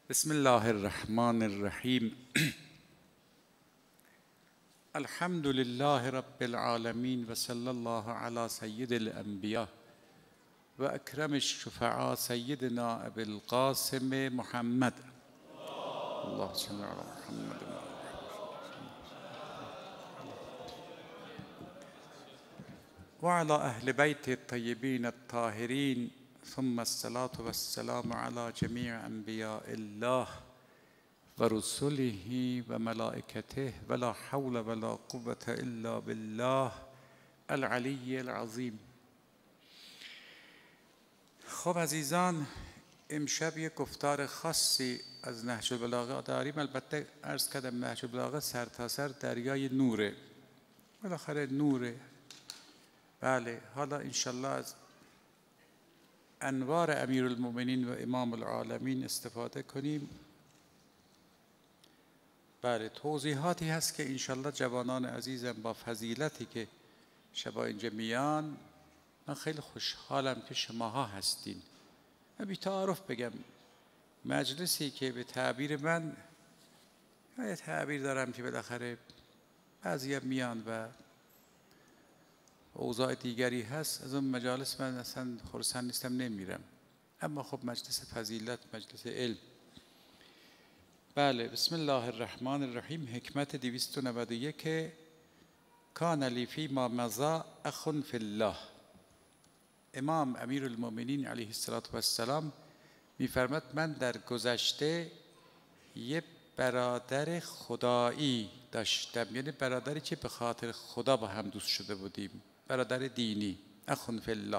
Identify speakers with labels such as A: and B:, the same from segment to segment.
A: بسم الله الرحمن الرحیم. الحمد لله رب العالمین و صلی الله علی سید الانبیاء و اکرم الشفعاء سیدنا ابی القاسم محمد. الله صل علی محمد و علی اهل بیت الطیبین الطاهرین، ثم الصلاة والسلام على جميع انبیاء الله و رسله و ملائکته ولا حول ولا قوة الا بالله العلی العظیم. خب عزیزان، امشب یک گفتار خاصی از نهج البلاغه داریم. البته عرض کردم نهج البلاغه سرتاسر دریای نوره، بالاخره نوره. بله، حالا انشالله از انوار امیرالمؤمنین و امام العالمین استفاده کنیم. بله، توضیحاتی هست که انشالله جوانان عزیزم با فضیلتی که شبا اینجا میان، من خیلی خوشحالم که شماها هستین. من بی تعارف بگم مجلسی که به تعبیر من یه تعبیر دارم که بالاخره بعضی میان و اوضاع دیگری هست، از اون مجالس من اصلا خرسند نیستم، نمیرم. اما خب مجلس فضیلت، مجلس علم. بله، بسم الله الرحمن الرحیم. حکمت 291: کان لی فی ما مضی اخ فی الله. امام امیرالمؤمنین علیه السلام میفرماد من در گذشته یه برادر خدایی داشتم، یعنی برادری که به خاطر خدا با هم دوست شده بودیم، برادر دینی، اخ فی الله.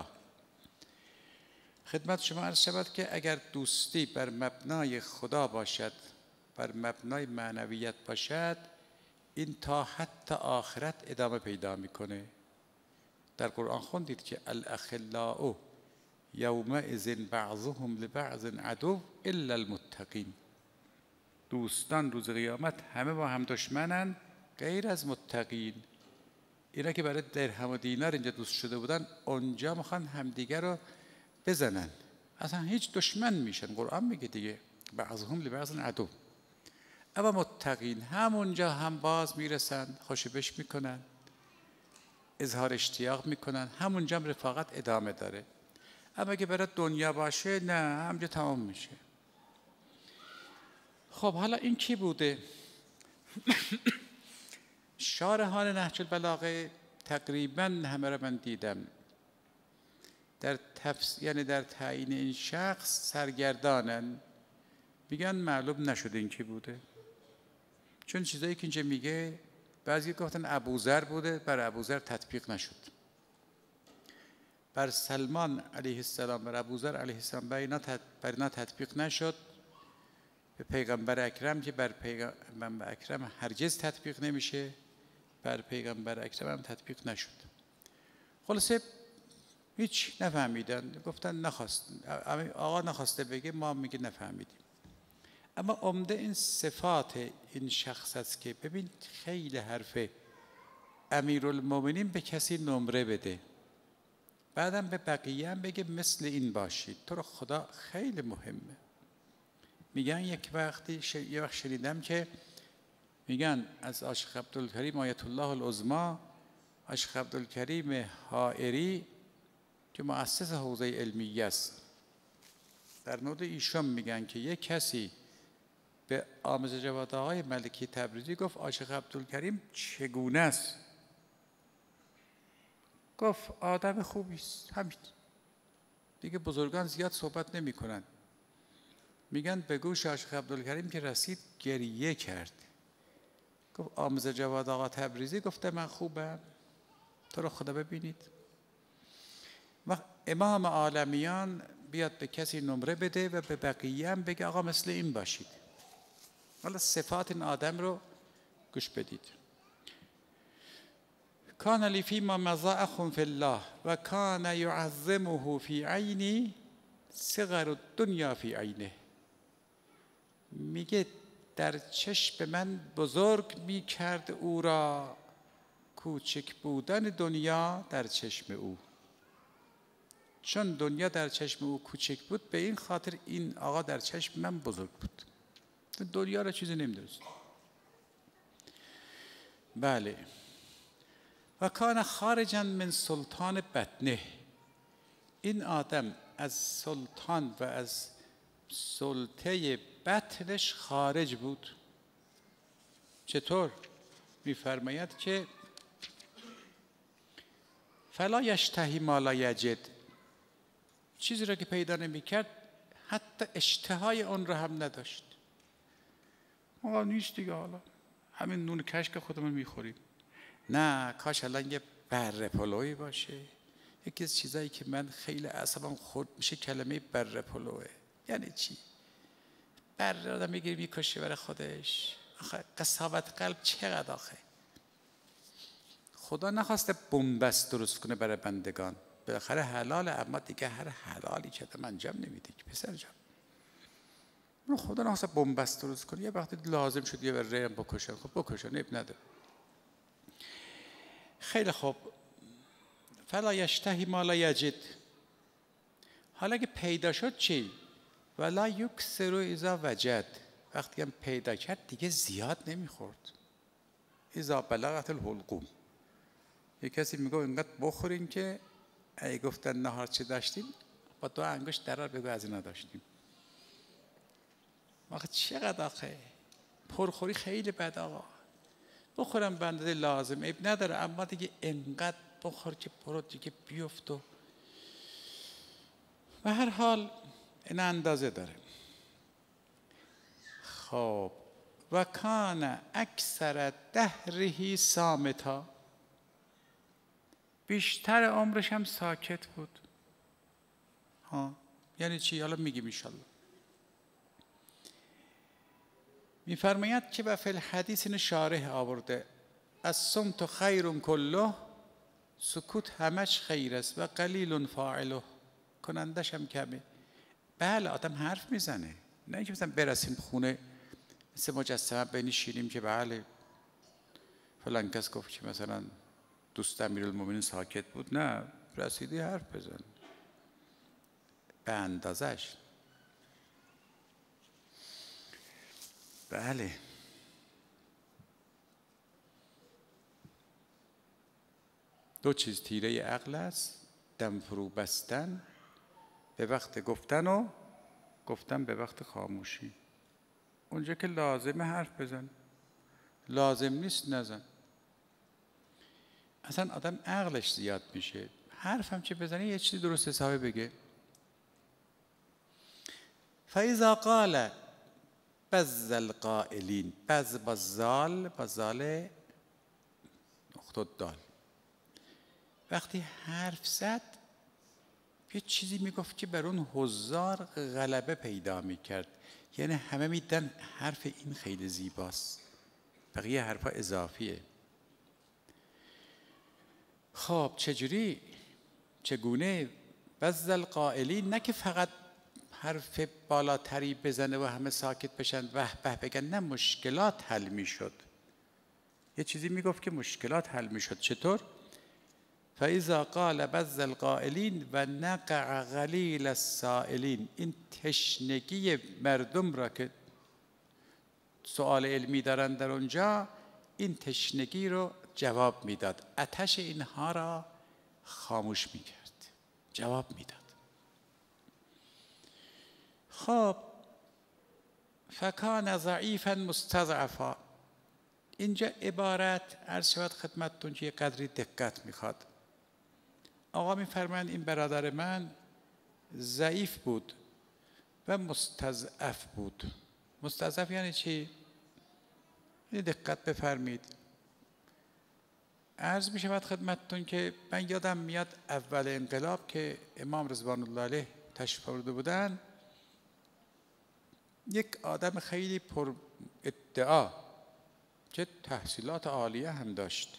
A: خدمت شما عرض شود که اگر دوستی بر مبنای خدا باشد، بر مبنای معنویت باشد، این تا حتی آخرت ادامه پیدا میکنه. در قرآن خوندید که الاخلاء یومئذ بعضهم لبعض عدو الا المتقین. دوستان روز قیامت همه با هم دشمنن غیر از متقین. اینا که برای درهم و دینار اینجا دوست شده بودن، اونجا میخوان همدیگر رو بزنن، اصلا هیچ دشمن میشن. قرآن میگه دیگه بعضهم لبعض عدو. اما متقین همونجا هم باز میرسن، خوشبش میکنن، اظهار اشتیاق میکنن، همونجا هم رفاقت ادامه داره. اما اگه برای دنیا باشه، نه، همونجا تمام میشه. خب حالا این کی بوده؟ شارحان نهج البلاغه تقریبا همه را من دیدم در یعنی در تعیین این شخص سرگردانن، میگن معلوم نشده این کی بوده، چون چیزایی که اینجا میگه بعضی گفتن ابوذر بوده، بر ابوذر تطبیق نشد. بر سلمان علیه السلام، بر ابوذر علیه السلام بر اینا تطبیق نشد. به پیغمبر اکرم که بر پیغمبر اکرم هرگز تطبیق نمیشه، بر پیغمبر اکرم هم تطبیق نشد. خلاصه هیچ نفهمیدن، گفتن نخواست، آقا نخواسته بگه، ما میگه نفهمیدیم. اما عمده این صفات این شخص است که ببین خیلی حرفه امیرالمؤمنین به کسی نمره بده، بعدم به بقیه هم بگه مثل این باشید، تو رو خدا خیلی مهمه. میگن یه وقت شنیدم که میگن از عاشق عبدالکریم آیت الله العظمی، عاشق عبدالکریم حائری که مؤسس حوزه علمیه است، در مورد ایشون میگن که یک کسی به آموز جواد آقای ملکی تبریزی گفت عاشق عبدالکریم چگونه است؟ گفت آدم خوبی است، همین دیگه. بزرگان زیاد صحبت نمی کنن. میگن به گوش عاشق عبدالکریم که رسید گریه کرد، گفت آموز جواد آقا تبریزی گفته من خوبم، تو رو خدا ببینید. و امام عالمیان بیاد به کسی نمره بده و به بقیه هم بگه آقا مثل این باشید. حالا صفات این آدم رو گوش بدید. کان لی فی ما مضی اخ فی الله و کان یعظمه فی عینی صغر الدنیا فی عینه. میگه در چشم من بزرگ میکرد او را کوچک بودن دنیا در چشم او. چون دنیا در چشم او کوچک بود، به این خاطر این آقا در چشم من بزرگ بود. دنیا را چیزی نمیدونست. بله. و کان خارجا من سلطان بطنه، این آدم از سلطان و از سلطه بطنش خارج بود. چطور؟ میفرماید که فلا یشتهی ما لا یجد، چیزی را که پیدا نمی‌کرد حتی اشتهای اون را هم نداشت. آقا نیست دیگه، حالا همین نون کشک خودمون میخوریم. نه، کاش الان یه بره پلویی باشه. یکی از چیزایی که من خیلی اعصابم خورد میشه کلمه بره پلوه. یعنی چی؟ بره آدم میگیره میکشه برای خودش. آخه قساوت قلب چقدر آخه. خدا نخواسته بنبست درست کنه برای بندگان، بالاخره حلاله، اما دیگه هر حلالی که آدم انجام نمیده که پسر جان. خدا نخواسته بنبست درست کنه، یه وقتی لازم شد یه بره هم بکشن، خب بکشن، اب نداره. خیلی خوب. فلا یشتهی ما لا یجد. حالا که پیدا شد چی؟ ولا یکثر اذا وجد، وقتی هم پیدا کرد دیگه زیاد نمیخورد. اذا بلغت الحلقوم، یک کسی میگه اینقدر بخورین که ای گفتن نهار چه داشتیم با 2 انگشت درار بگو از اینا داشتیم. آخه چقدر آخه پرخوری خیلی بد آقا. بخورم به اندازه لازم عیب نداره، اما دیگه انقدر بخور که پرت دیگه بیفت. و به هر حال این اندازه داره. خب و کان اکثر دهره صامتا، بیشتر عمرش هم ساکت بود. یعنی چی؟ حالا میگیم انشالله. میفرماید که و فی الحدیث این شارح آورده الصمت خیر کله، سکوت همش خیر است و قلیل فاعله، کنندش هم کمه. بله آدم حرف میزنه، نه اینکه مثلا برسیم خونه مثل مجسمه بنشینیم که بله فلان کس گفت که مثلا دوست امیرالمومنین ساکت بود. نه، رسیدی حرف بزن به اندازش. بله. دو چیز تیره عقل است، دم فرو بستن به وقت گفتن و گفتن به وقت خاموشی. اونجا که لازمه حرف بزن، لازم نیست نزن. اصلا آدم عقلش زیاد میشه، حرف هم چه بزنه یه چیزی درست حسابی بگه. فاذا قال بز القائلین، بز با زال، با زال نقطه دال، وقتی حرف زد یه چیزی میگفت که بر اون حضار غلبه پیدا میکرد. یعنی همه میدن حرف این خیلی زیباست، بقیه حرفا اضافیه. خب چجوری؟ چگونه؟ بز القائلین، نه که فقط حرف بالاتری بزنه و همه ساکت بشن وه به بگن، نه، مشکلات حل میشد. یه چیزی میگفت که مشکلات حل میشد. چطور؟ فاذا قال بز القائلین و نقع قلیل السائلین، این تشنگی مردم را که سوال علمی دارن در اونجا، این تشنگی رو جواب میداد، آتش اینها را خاموش میکرد، جواب میداد. خب فکان ضعیفا مستضعفا، اینجا عبارت عرض شود خدمتتون که یه قدری دقت میخواد. آقا میفرمایند این برادر من ضعیف بود و مستضعف بود. مستضعف یعنی چی؟ یه دقت بفرمید. عرض می شود خدمتتون که من یادم میاد اول انقلاب که امام رضوان الله علیه تشریف آورده بودن، یک آدم خیلی پر ادعا که تحصیلات عالیه هم داشت،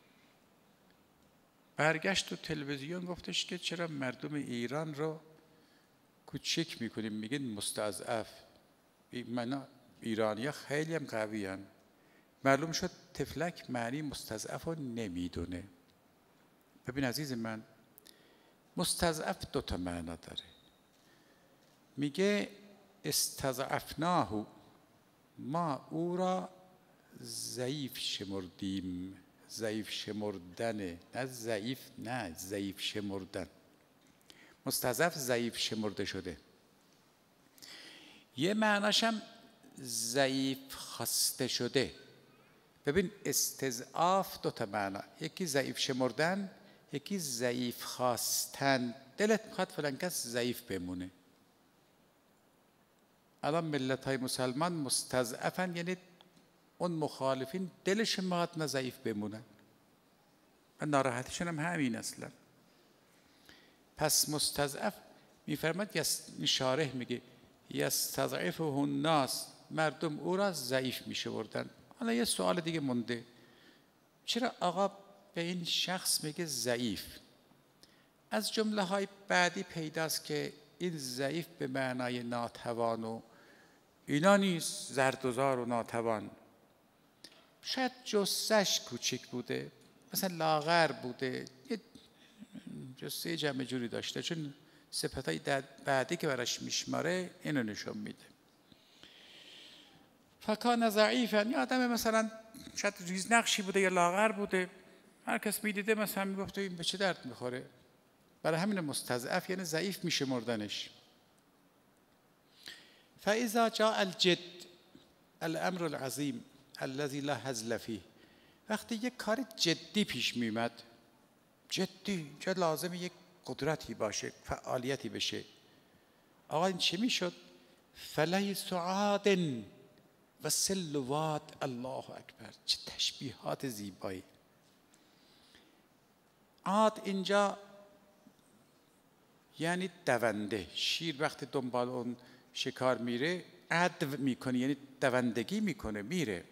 A: برگشت تو تلویزیون گفتش که چرا مردم ایران رو کوچک میکنیم، میگین مستضعف. من ایرانی‌ها خیلی هم قوی هن. معلوم شد تفلک معنی مستضعف رو نمیدونه. ببین عزیز من، مستضعف 2 تا معنا داره. میگه استضعفناه، ما او را ضعیف شمردیم. ضعیف شمردنه، نه ضعیف، نه ضعیف شمردن. مستضعف ضعیف شمرده شده. یه معناش هم ضعیف خواسته شده. ببین استضعاف دو تا معنا، یکی ضعیف شمردن، یکی ضعیف خواستن. دلت میخواد فلان کس ضعیف بمونه. الان ملت های مسلمان مستضعفن، یعنی اون مخالفین دلشون میخواد نه ضعیف بمونن و ناراحتیشون هم همین اصلا. پس مستضعف میفرماد، شارح میگه یستضعفه الناس، مردم او را ضعیف میشمردن. حالا یه سوال دیگه مونده، چرا آقا به این شخص میگه ضعیف؟ از جمله های بعدی پیداست که این ضعیف به معنای ناتوان و اینا نیست، زردوزار و ناتوان. شاید جثه‌اش کوچک بوده، مثلا لاغر بوده، یه جثه جمع جوری داشته، چون صفتای بعدی که براش میشماره اینو نشون میده. فکان ضعیفا، یا آدم مثلا شاید ریزنقشی بوده یا لاغر بوده، هر کس میدیده مثلا میگفته این به چه درد میخوره. برای همین مستضعف یعنی ضعیف میشمردنش. فاذا جاء الجد الامر العظیم الذي لا هزل فیه، وقتی یک کار جدی پیش میومد، جدی چه لازم یک قدرتی باشه، فعالیتی بشه، آقا این چی میشد؟ فلیس عاد و سلوات. الله اکبر، چه تشبیهات زیبایی. عاد اینجا یعنی دونده. شیر وقتی دنبال اون شکار میره عدو میکنه، یعنی دوندگی میکنه، میره.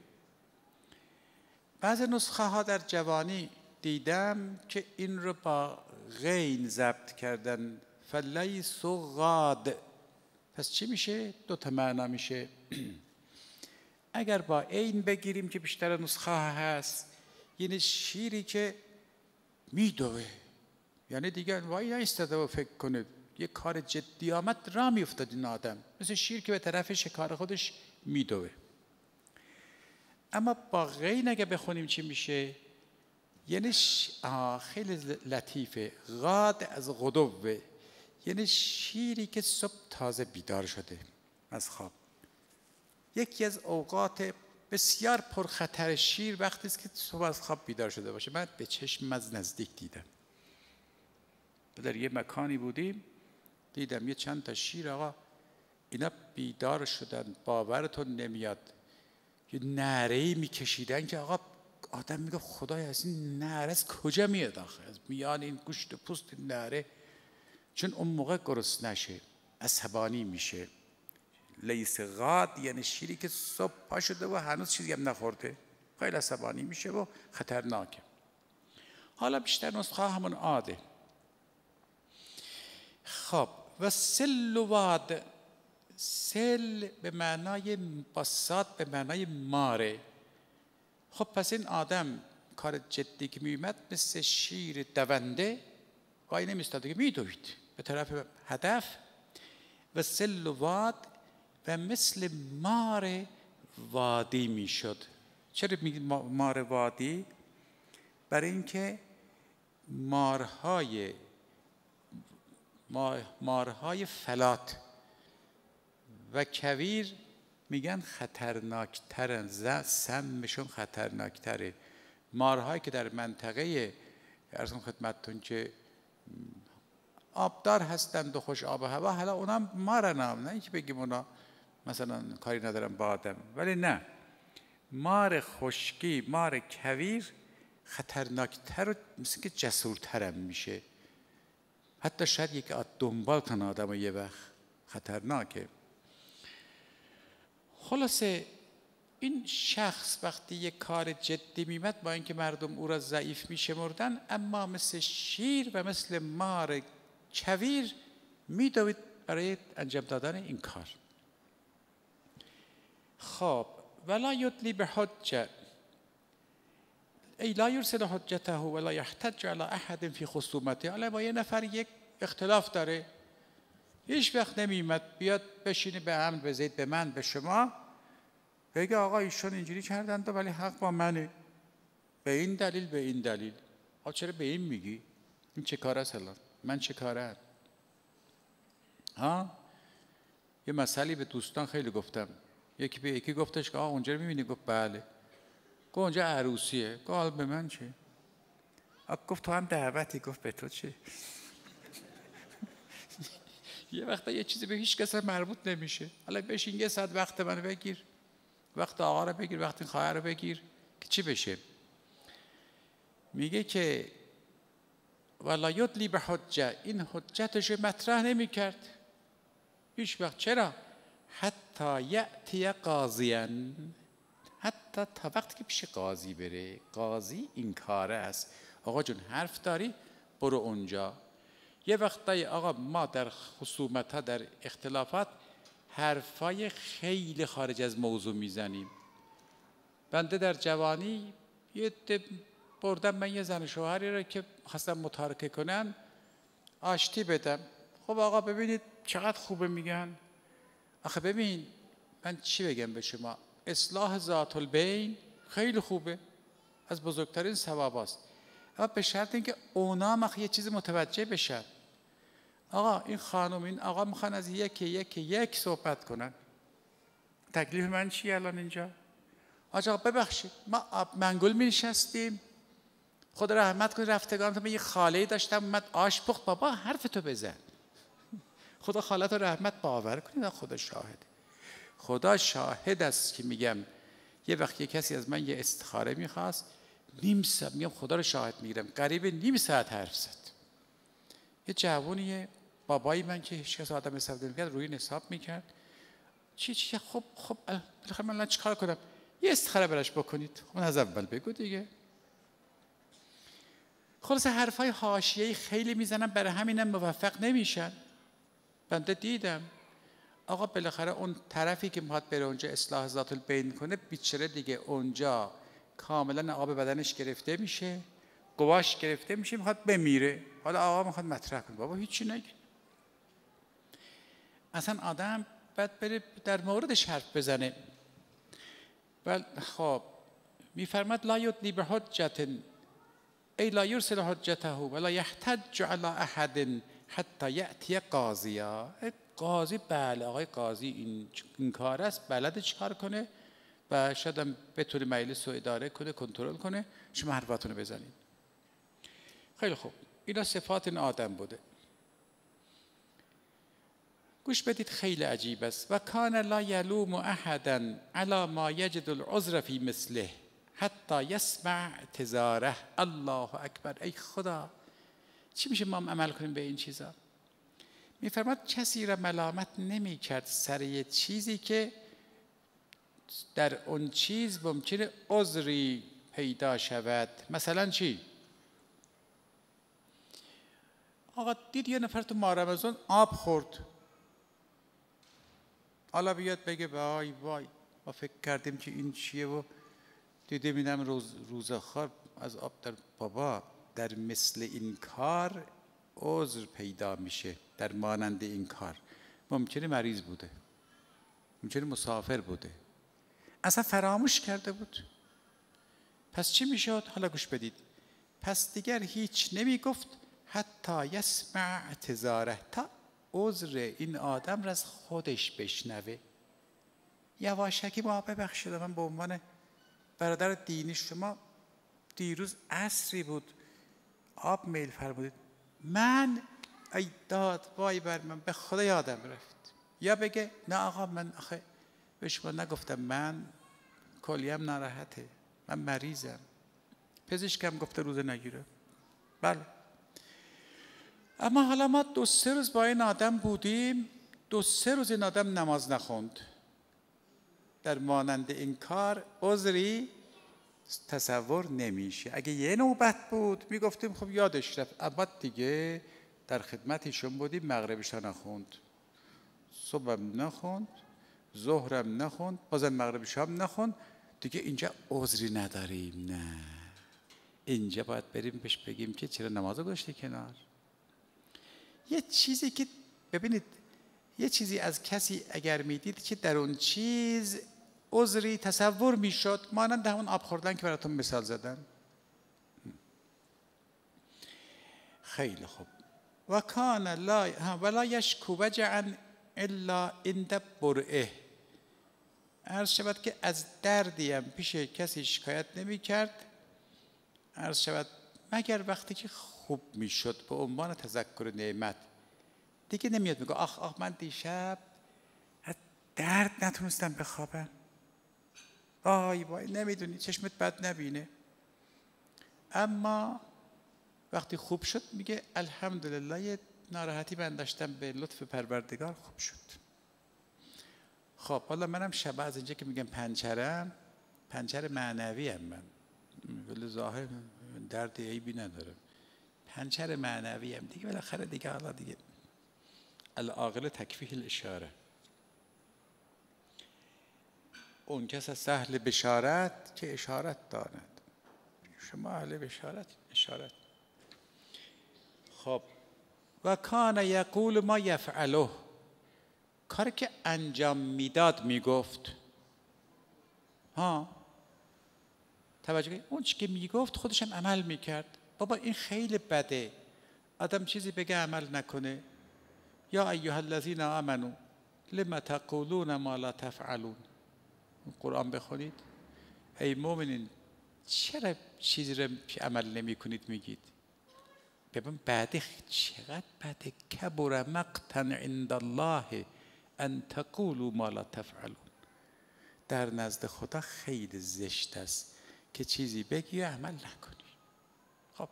A: بعض نسخه ها در جوانی دیدم که این رو با غین ضبط کردن، فلیس غاد. پس چی میشه؟ دو تا معنا میشه. اگر با عین بگیریم که بیشتر نسخه ها هست، یعنی شیری که میدوه، یعنی دیگه وای نایستاده و فکر کنه یه کار جدی آمد را میافتاد این آدم، مثل شیر که به طرف شکار خودش میدوه. اما با غین اگه بخونیم چی میشه؟ یعنی خیلی لطیفه. غاد از غدوه، یعنی شیری که صبح تازه بیدار شده از خواب. یکی از اوقات بسیار پرخطر شیر وقتی است که صبح از خواب بیدار شده باشه. من به چشم از نزدیک دیدم. در یه مکانی بودیم، دیدم یه چند تا شیر، آقا اینا بیدار شدن، باورتون نمیاد. یه نعره‌ای میکشیدن که آقا آدم میگه خدای از این نعره از کجا میاد آخه؟ از میان این گوشت و پوست نعره. چون اون موقع گرسنه نشه، عصبانی میشه. لیس غاد یعنی شیری که صبح پا شده و هنوز چیزی هم نخورده، خیلی عصبانی میشه و خطرناکه. حالا بیشتر نسخه همون عاده. خب و سل و واد، سل به معنای بساط، به معنای ماره. خب پس این آدم کار جدی که میومد مثل شیر دونده وای نمیستاد که میدوید به طرف هدف. و سل و واد و مثل مار وادی میشد. چرا میگه مار وادی؟ برای اینکه مارهای فلات و کویر میگن خطرناکترن، سمشون خطرناکتره. مارهایی که در منطقه ارزم خدمتتون که آبدار هستند و خوش آب و هوا، حالا اونا مارن هم، نه اینکه بگیم اونا مثلا کاری ندارن با آدم، ولی نه، مار خشکی، مار کویر خطرناکتر و مثل که جسورترم میشه. حتی شاید یک دنبال کنه آدم و یه وقت خطرناکه. خلاصه این شخص وقتی یک کار جدی میمد، با اینکه مردم او را ضعیف میشمردن، اما مثل شیر و مثل مار کویر میدوید برای انجام دادن این کار. خب ولا یدلی به حجه، ای لا یرسل حجته ولا یحتج علی احد فی خصومته. حالا با یه نفر یک اختلاف داره، هیچ وقت نمیمد بیاد بشینه به امر بزید به من به شما بگه آقا ایشون اینجوری کردن ولی حق با منه، به این دلیل به این دلیل. آقا چرا به این میگی؟ این چه کار است الان؟ من چه کارم؟ ها؟ یه مسئله به دوستان خیلی گفتم. یکی به یکی گفتش که آقا اونجا رو میبینی؟ گفت بله. گفت اونجا عروسیه. گفت به من چه؟ گفت تو هم دعوتی. گفت به تو چه؟ یه وقتا یه چیزی به هیچ کس مربوط نمیشه. حالا بشین یه ساعت وقت منو بگیر، وقت آقا رو بگیر، وقت خواهر رو بگیر که چی بشه. میگه که ولا یدلی به حجه، این حجتش مطرح نمی کرد هیچ وقت. چرا؟ حتی یأتی قاضیان، حتی تا وقتی که پیش قاضی بره. قاضی این کاره است. آقا جون حرف داری برو اونجا. یه وقتایی آقا ما در خصومت ها، در اختلافات، حرفای خیلی خارج از موضوع میزنیم. بنده در جوانی یه بردم من یه زن شوهری رو که خواستم متارکه کنن، آشتی بدم. خب آقا ببینید چقدر خوبه میگن. آخه ببین من چی بگم به شما، اصلاح ذات البین خیلی خوبه، از بزرگترین ثواب است، اما به شرط اینکه اونا یه چیز متوجه بشن. آقا این خانم این آقا میخوان از یک صحبت کنن. تکلیف من چیه الان اینجا؟ آقا ببخشید ما آب منگول می نشستیم، خدا رحمت کنه رفتگان، من یه خاله داشتم اومد آش پخت. بابا حرف تو بزن، خدا خالت و رحمت باور کنید. خدا شاهد، خدا شاهد است که میگم یه وقت یه کسی از من یه استخاره میخواست، نیم ساعت، میگم خدا رو شاهد میگیرم، قریب نیم ساعت حرف زد. یه جوونیه، بابایی من که هیچ کس آدم حساب نمیکرد روی حساب میکرد. چی خب بالاخره من چیکار کنم؟ یه استخاره براش بکنید. خب از اول بگو دیگه. خلاصه حرفای حاشیه‌ای خیلی میزنن، برای همینم موفق نمیشن. بنده دیدم آقا بالاخره اون طرفی که میخواد بره اونجا اصلاح ذات البین کنه، بیچاره دیگه اونجا کاملا آب بدنش گرفته میشه، قواش گرفته میشه، میخواد بمیره. حالا آقا میخواد مطرح کنه، بابا هیچی نگه. اصلا آدم باید بره در موردش حرف بزنه. ولی خب میفرماد لا یدلی به حجت ای لا یرسل حجته ولا یحتج علی احد حتی یأتی قاضیا. قاضی بله آقای قاضی این کار است، بلده چیکار کنه و شاید هم بتونه مجلس رو اداره کنه، کنترل کنه، شما حرفاتونو بزنید. خیلی خوب، اینا صفات این آدم بوده. گوش بدید خیلی عجیب است. و کان لا یلوم احدا علی ما یجد العذر فی مثله حتی یسمع اعتذاره. الله اکبر. ای خدا چی میشه ما عمل کنیم به این چیزا؟ میفرماد کسی را ملامت نمی کرد سر یه چیزی که در اون چیز ممکنه عذری پیدا شود. مثلا چی؟ آقا دید یه نفر تو ماه رمضان آب خورد، حالا بیاد بگه وای وای ما فکر کردیم که این چیه و دیده میدم روزخوار از آب در. بابا در مثل این کار عذر پیدا میشه. در مانند این کار ممکنه مریض بوده، ممکنه مسافر بوده، اصلا فراموش کرده بود. پس چی میشد؟ حالا گوش بدید. پس دیگر هیچ نمیگفت حتی یسمع اعتذاره، تا عذر این آدم را از خودش بشنوه. یواشکی ما ببخشید، من به عنوان برادر دینی شما دیروز عصری بود آب میل فرمودید، من ای داد وای بر من، به خدا یادم رفت. یا بگه نه آقا من آخه به شما نگفتم، من کلیم ناراحته، من مریضم، پزشکم گفته روزه نگیره. بله. اما حالا ما 2-3 روز با این آدم بودیم، 2-3 روز این آدم نماز نخوند. در مانند این کار عذری تصور نمیشه. اگه یه نوبت بود میگفتیم خب یادش رفت، اما دیگه در خدمتشون بودیم، مغربش نخوند، صبحم نخوند، ظهرم نخوند، بازم مغربش هم نخوند، دیگه اینجا عذری نداریم. نه، اینجا باید بریم بهش بگیم که چرا نماز گذاشتی کنار. یه چیزی که ببینید، یه چیزی از کسی اگر میدید که در اون چیز عذری تصور میشد، مانند همون آب خوردن که براتون مثال زدم. خیلی خوب. و کان ولا یشکو وجعا الا عند برئه. عرض شود که از دردیم پیش کسی شکایت نمی کرد، عرض شود مگر وقتی که خوب میشد به عنوان تذکر نعمت. دیگه نمیاد میگه آخ من دیشب از درد نتونستم بخوابم، وای نمیدونی چشمت بد نبینه. اما وقتی خوب شد میگه الحمدلله یه ناراحتی من داشتم به لطف پروردگار خوب شد. خب حالا منم شب از اینجا که میگم پنچر معنوی هم من، ولی ظاهر درد عیبی ندارم، پنچر معنوی هم دیگه بالاخره دیگه. حالا دیگه العاقل تکفیه الاشاره. اون کس از سهل بشارت که اشارت داند. شما اهل بشارت اشارت. خب و کان یقول ما یفعله، کاری که انجام میداد میگفت. توجه کنید، اون چی که میگفت خودش هم عمل میکرد. بابا این خیلی بده آدم چیزی بگه عمل نکنه. یا ایها الذین آمنوا لم تقولون ما لا تفعلون. قرآن بخونید، ای مؤمنین چرا چیزی رو عمل نمی کنید میگید. ببین بعد چقدر بده. کبر مقتا عند الله ان تقولوا ما لا تفعلون. در نزد خدا خیلی زشت است که چیزی بگی و عمل نکنی. خب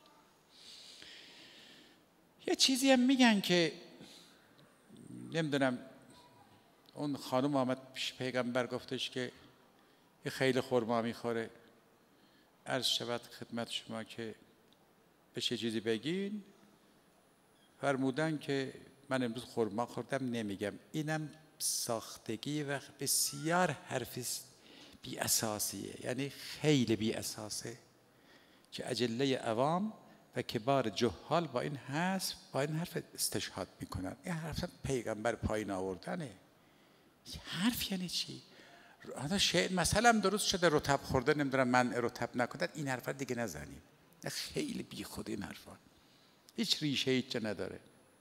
A: یه چیزی هم میگن که نمیدونم، اون خانم آمد پیش پیغمبر گفتش که یه خیلی خرما میخوره، عرض شود خدمت شما که بهش یه چیزی بگین. فرمودن که من امروز خرما خوردم نمیگم. اینم ساختگی و بسیار حرف بی اساسیه، یعنی خیلی بی اساسه که اجله عوام و کبار جهال با این حرف استشهاد میکنن. این حرف پیغمبر پایین آوردنه. حرف یعنی چی؟ شاید مثلا درست شده رطب خورده، نمیدونم من رطب نکنه، این حرفا دیگه نزنیم. خیلی بی خود این حرفا، هیچ ریشه هیچ جا نداره.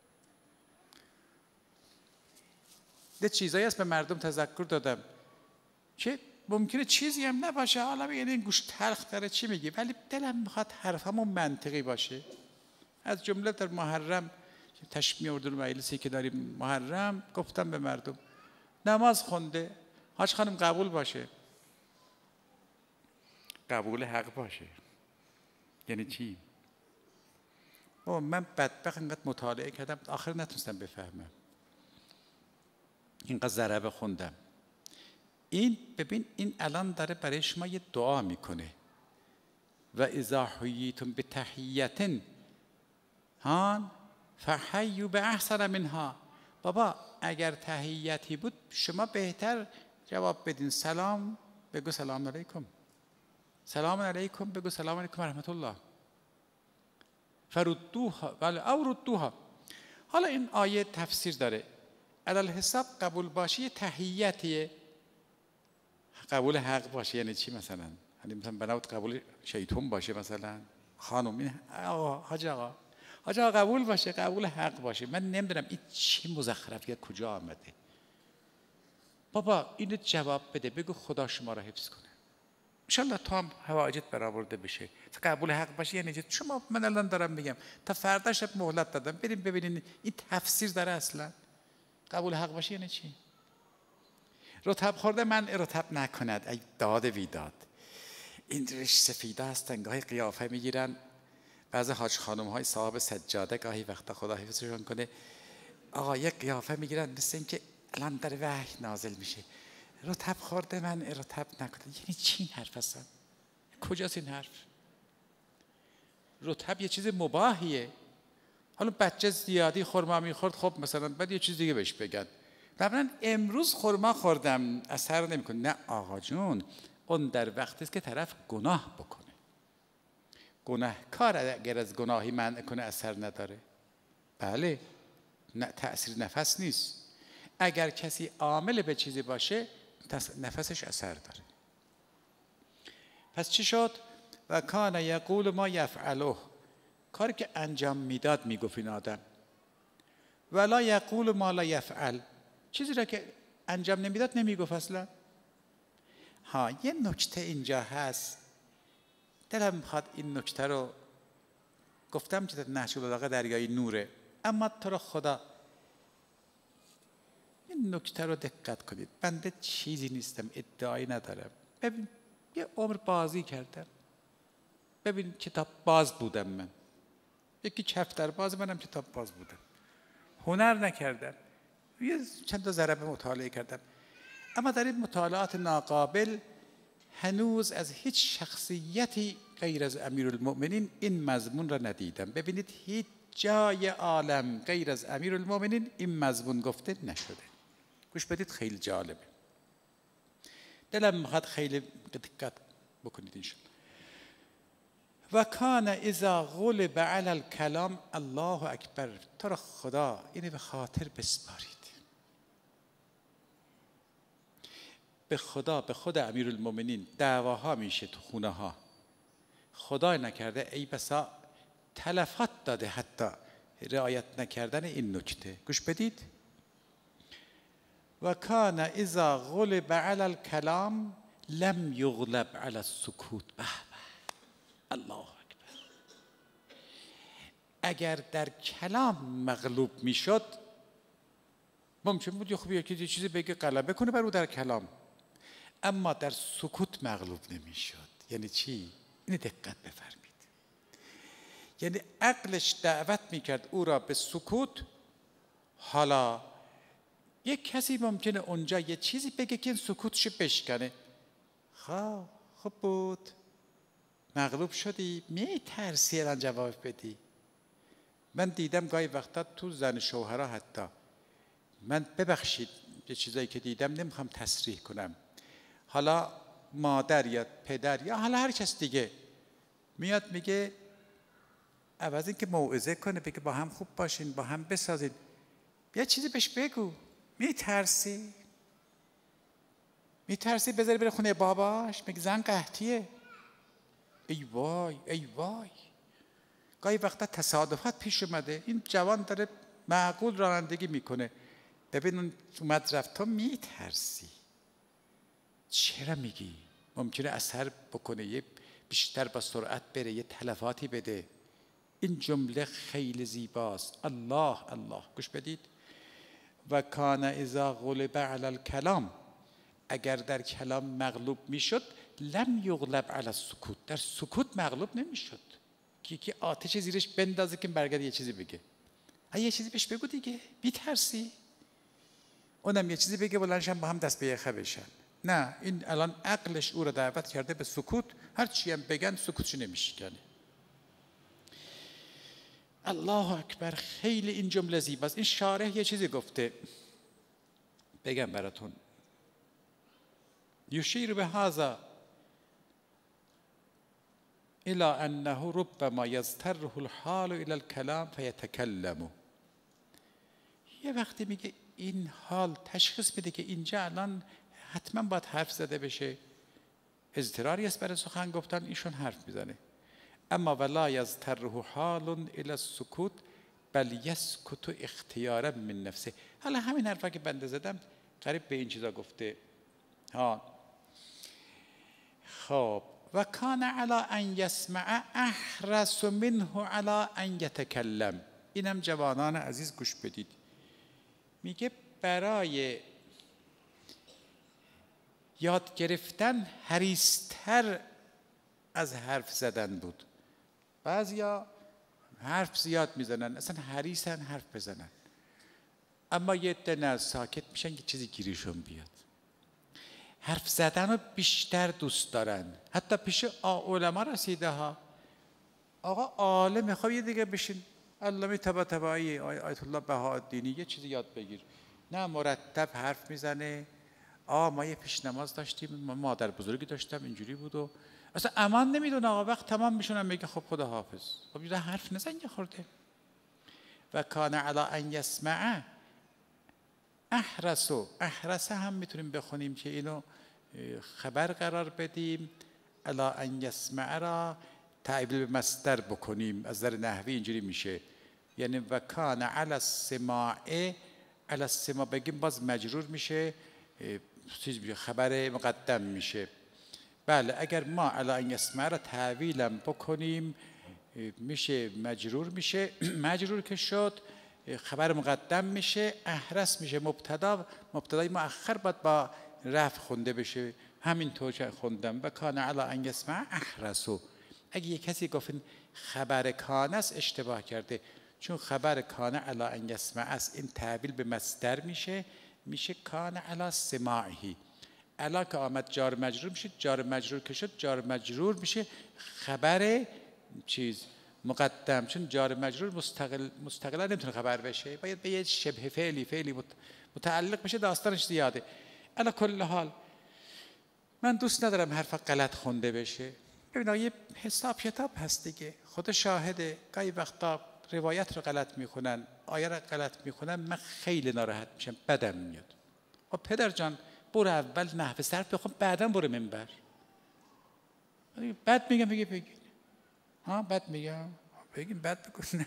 A: ده چیزایی هست به مردم تذکر دادم که ممکنه چیزی هم نباشه، حالا یعنی این گوش تلخ داره چی میگی، ولی دلم میخواد حرفمون منطقی باشه. از جمله در محرم تشمیع اردو مجلسی که داریم محرم، گفتم به مردم نماز خونده، حاج خانم قبول باشه. قبول حق باشه یعنی چی؟ من بدبخت اینقدر مطالعه کردم آخر نتونستم بفهمم، اینقدر ضربه خوندم. این ببین، این الان داره برای شما یه دعا میکنه. و اذا حییتم بتحیة فحیوا باحسن منها. بابا اگر تحیتی بود شما بهتر جواب بدین. سلام بگو سلام علیکم، سلام علیکم بگو سلام علیکم رحمت الله، فردوها او ردوها. حالا این آیه تفسیر داره. علل حساب قبول باشی تحیتیه، قبول حق باشه یعنی چی؟ مثلا بنابرای قبول شیطان باشه، مثلا خانم این حاج آقا قبول باشه، قبول حق باشه. من نمیدونم این چی مزخرفیه کجا آمده. بابا اینو جواب بده، بگو خدا شما را حفظ کنه، انشالله تا هم حوایجت برآورده بشه. قبول حق باشه یعنی شما، من الان دارم میگم تا فردا شب مهلت دادم، بریم ببینین این تفسیر داره اصلا. قبول حق باشه یعنی چی؟ رطب خورده من رطب نکند، ای داد ویداد. این ریش سفیده هستن، گاهی قیافه میگیرن. بعضی حاج خانم های صاحب سجاده گاهی وقتا خدا حفظشون کنه، آقا یک قیافه میگیرن مثل این که الان در وحی نازل میشه. رطب خورده من رطب نکند یعنی چی این حرف هستن؟ کجاست این حرف؟ رطب یه چیز مباحیه. حالا بچه زیادی خرما میخورد، خب مثلا بعد یه چیز دیگه بهش بگن مثلا امروز خرما خوردم اثر نمیکنه. نه آقا جون، اون در وقتی است که طرف گناه بکنه. گناهکار اگر از گناهی منع کنه اثر نداره. بله، نه تأثیر نفس نیست. اگر کسی عامل به چیزی باشه نفسش اثر داره. پس چی شد؟ و کان یقول ما یفعله، کاری که انجام میداد میگفت این آدم. ولا یقول ما لا یفعل، چیزی را که انجام نمیداد نمیگفت اصلا. یه نکته اینجا هست، دلم میخواد این نکته رو، گفتم که نهج البلاغه دریای نوره، اما تو رو خدا این نکته رو دقت کنید. بنده چیزی نیستم، ادعایی ندارم. ببین یه عمر بازی کردم، ببین کتاب باز بودم من، یکی چفتر باز، منم کتاب باز بودم، هنر نکردم، یه چند تا ضربه مطالعه کردم. اما در این مطالعات ناقابل هنوز از هیچ شخصیتی غیر از امیرالمؤمنین این مضمون را ندیدم. ببینید هیچ جای عالم غیر از امیرالمؤمنین این مضمون گفته نشده. گوش بدید، خیلی جالبه، دلم میخواد خیلی دقت بکنید انشاءالله. و کان اذا غلب علی الکلام، الله اکبر، تو را خدا اینو به خاطر بسپارید، به خدا، به خود امیرالمؤمنین دعواها میشه تو خونه ها، خدای نکرده ای بسا تلفات داده حتی رعایت نکردن این نکته. گوش بدید. و کان اذا غلب علی الکلام لم یغلب علی السکوت. به الله اکبر. اگر در کلام مغلوب میشد، ممکن بود یه چیزی بگه غلبه کنه بر او در کلام، اما در سکوت مغلوب نمیشد. یعنی چی؟ اینو دقت بفرمید. یعنی عقلش دعوت میکرد او را به سکوت. حالا یک کسی ممکنه اونجا یه چیزی بگه که این سکوتشو بشکنه. خب بود، مغلوب شدی، میترسی الان جواب بدی. من دیدم گاهی وقتا تو زن شوهرها، حتی من ببخشید یه چیزایی که دیدم نمیخوام تصریح کنم، حالا مادر یا پدر یا حالا هر کس دیگه میاد میگه عوض این که موعظه کنه بگه با هم خوب باشین، با هم بسازین، یه چیزی بهش بگو. میترسی بذاری بره خونه باباش، میگه زن قحطیه. ای وای ای وای. گاهی وقتا تصادفات پیش اومده، این جوان داره معقول رانندگی میکنه، ببین اون اومد رفت، تو میترسی. چرا میگی؟ ممکنه اثر بکنه، یه بیشتر با سرعت بره، یه تلفاتی بده. این جمله خیلی زیباست. الله الله. گوش بدید. و کان اذا غلب علی الکلام، اگر در کلام مغلوب میشد، لم یغلب علی السکوت، در سکوت مغلوب نمیشد. که آتش زیرش بندازه که برگرد یه چیزی بگه. یه چیزی بهش بگو دیگه، بی‌ترسی. اونم یه چیزی بگه بلندشن با هم دست به یخه بشن. نه، این الان عقلش او را دعوت کرده به سکوت، هر چی هم بگن سکوتشو نمیشکنه. الله اکبر. خیلی این جمله زیباست. این شارح یه چیزی گفته، بگم براتون. یشیر به هذا الى انه ربما یضطره الحال الى الكلام فیتکلم. یه وقتی میگه این حال تشخیص میده که اینجا الان حتما باید حرف زده بشه، اضطراری است برای سخن گفتن، ایشون حرف میزنه. اما ولا یضطره حال الی السکوت بل یسکت اختیارا من نفسه. حالا همین حرفا که بنده زدم قریب به این چیزا گفته. خب و کان علی ان یسمع احرص منه علی ان یتکلم. اینم جوانان عزیز گوش بدید. میگه برای یاد گرفتن حریص‌تر از حرف زدن بود. بعضیا حرف زیاد میزنن، اصلا حریصن حرف بزنن، اما یه عده نه، ساکت میشن که چیزی گیرشون بیاد. حرف زدن رو بیشتر دوست دارن. حتی پیش علما رسیده ها. آقا عالم، خب یه دیگه بشین، علامه طباطبایی، آیت الله بهاءالدینی، یه چیزی یاد بگیر. نه، مرتب حرف میزنه. ما یه پیش نماز داشتیم، مادر بزرگی داشتم اینجوری بود و اصلا امان نمیدونه. آقا وقت تمام میشونم میگه خب خدا حافظ. خب یه حرف نزن یه خورده. و کان علی ان یسمع احرسه هم میتونیم بخونیم که اینو خبر قرار بدیم. الا ان یسمع را تعبیل به مصدر بکنیم، از نظر نحوی اینجوری میشه، یعنی و کان علی السماع، علی السماع بگیم باز مجرور میشه، چیز میشه، خبر مقدم میشه. بله اگر ما الا ان یسمع را تعویلم بکنیم میشه مجرور، میشه مجرور که شد خبر مقدم میشه، احرس میشه مبتدا، مبتدای مؤخر باید با رفع خونده بشه، همینطور که خوندم و کان علی ان یسمع احرسو. اگه یک کسی گفت خبر کان است اشتباه کرده، چون خبر کان علی ان یسمع است، این تعبیل به مصدر میشه، میشه کان علی سماعی. علا که آمد جار مجرور میشه، جار مجرور که شد جار مجرور میشه خبر چیز مقدم، چون جار مجرور مستقلا نمیتونه خبر بشه، باید به یه شبه فعلی متعلق بشه، داستانش زیاده. علی کل حال من دوست ندارم حرف غلط خونده بشه. ببین یه حساب کتاب هست دیگه، خود شاهده، گاهی وقتا روایت رو غلط میخونن، آیه رو غلط میخونن، من خیلی ناراحت میشم، بدم میاد. خب پدر جان برو اول نحو صرف بخون، بعدم برو منبر. بد میگم بگین ها، بد میگم بگین بد بگو.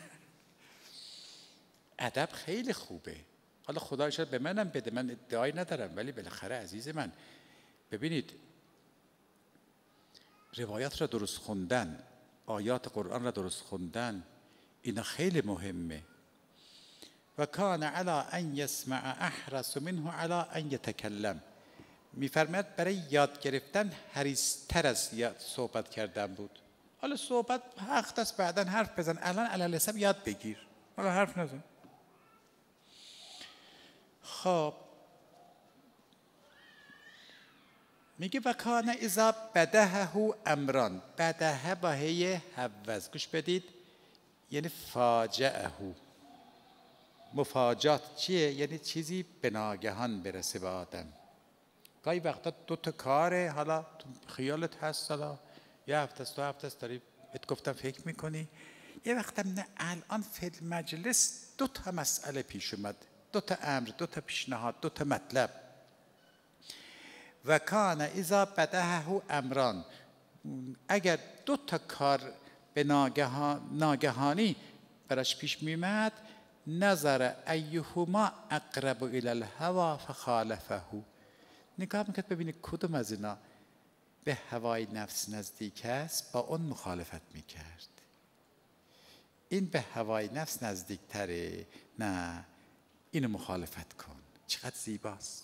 A: ادب خیلی خوبه، حالا خدا شاید به منم بده، من ادعایی ندارم، ولی بالاخره عزیز من ببینید روایات را درست خوندن، آیات قرآن را درست خوندن، اینا خیلی مهمه. و کان علی ان یسمع احرس منه علی ان یتکلم. میفرماید برای یاد گرفتن حریص‌تر از صحبت کردن بود. حالا صحبت حق است، بعداً حرف بزن، الان علی حساب یاد بگیر، حالا حرف نزن. خب میگه و کان اذا بدهه امران، بدهه با هی هوز، گوش بدید، یعنی فاجعه. مفاجات چیه؟ یعنی چیزی به ناگهان برسه به آدم. گاهی وقتا دو تا کاره، حالا تو خیالت هست، حالا یه هفته است، 2 هفته است داری بهت گفتم فکر میکنی، یه وقتم نه الان فی المجلس 2 تا مسئله پیش اومد، 2 تا امر، 2 تا پیشنهاد، 2 تا مطلب. و کان اذا بدهه امران، اگر 2 تا کار به ناگهانی براش پیش میمد، نظر ایهما اقرب الی الهوا فخالفه، نگاه میکرد ببینید کدوم از اینا به هوای نفس نزدیک است، با اون مخالفت میکرد. این به هوای نفس نزدیک تره، نه اینو مخالفت کن. چقدر زیباست.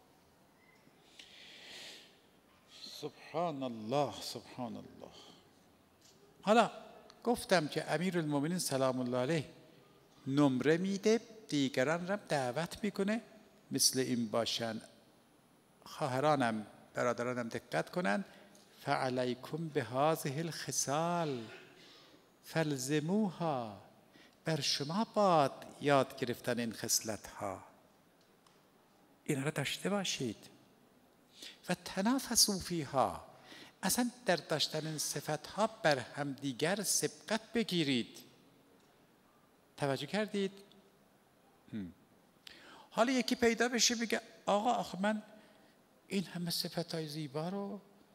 A: سبحان الله سبحان الله. حالا گفتم که امیرالمومنین سلام الله علیه نمره میده، دیگران را دعوت میکنه مثل این باشن. خواهرانم برادرانم دقت کنن، فعلیکم بهذه الخصال فالزموها، بر شما باد یاد گرفتن این خصلت ها، این را داشته باشید. و تنافسوا فیها، اصلا در داشتن این صفت ها بر همدیگر سبقت بگیرید. توجه کردید؟ حالا یکی پیدا بشه بگه آقا آخه من این همه صفت های زیبا رو